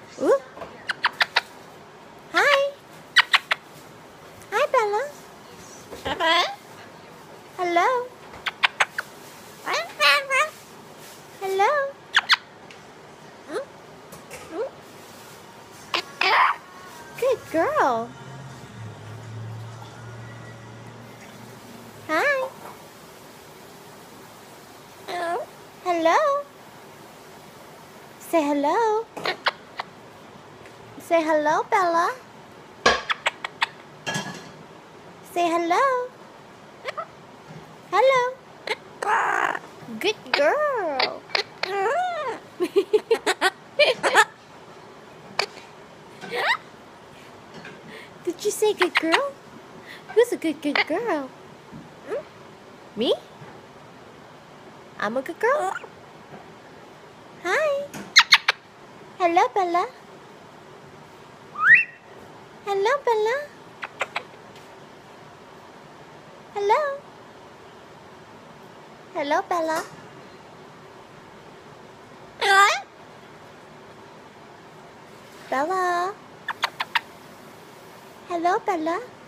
Ooh. Hi. Hi, Bella. Hello. Hello. Good girl. Hi. Hello. Say hello. Say hello, Bella. Say hello. Hello. Good girl. Did you say good girl? Who's a good girl? Me? I'm a good girl? Hi. Hello, Bella. Hello, Bella. Hello. Hello, Bella. Bella. Hello, Bella.